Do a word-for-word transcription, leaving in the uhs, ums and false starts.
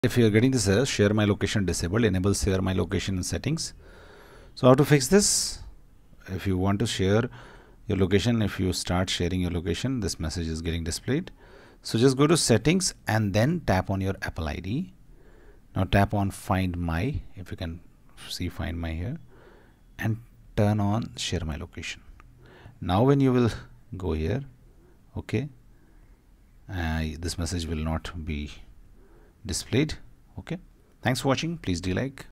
If you are getting this error, share my location disabled, enable share my location in settings. So how to fix this? If you want to share your location, if you start sharing your location, this message is getting displayed. So just go to settings and then tap on your Apple I D. Now tap on find my, if you can see find my here, and turn on share my location. Now when you will go here, okay, uh, this message will not be displayed. Okay, thanks for watching. Please do like,